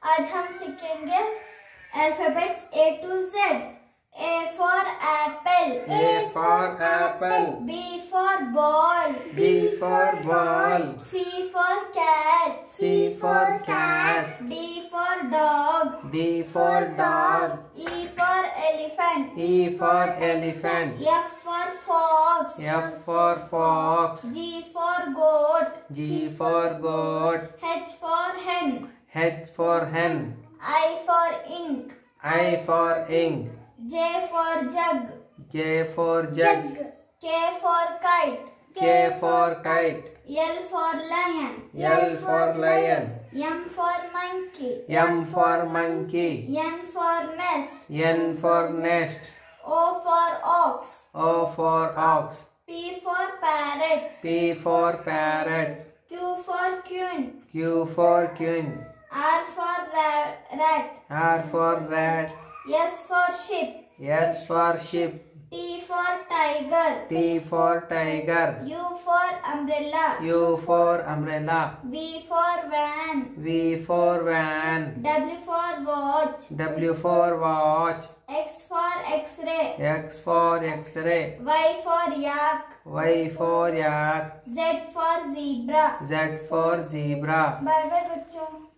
आज हम सीखेंगे alphabets A to Z. A for apple. A for apple. B for ball. B for ball. C for cat. C for cat. D for dog. D for dog. E for elephant. E for elephant. F for fox. F for fox. G for goat. G for goat. H for hen. H for hen. I for ink. I for ink. J for jug. J for jug. K for kite. K for kite. L for lion. L for lion. M for monkey. M for monkey. N for nest. N for nest. O for ox. O for ox. P for parrot. P for parrot. Q for queen. Q for queen. R for rat. R for rat. S for sheep. S for sheep. T for tiger. T for tiger. U for umbrella. U for umbrella. V for van. V for van. W for watch. W for watch. X for x-ray. X for x-ray. Y for yak. Y for yak. Z for zebra. Z for zebra. Bye bye बच्चों।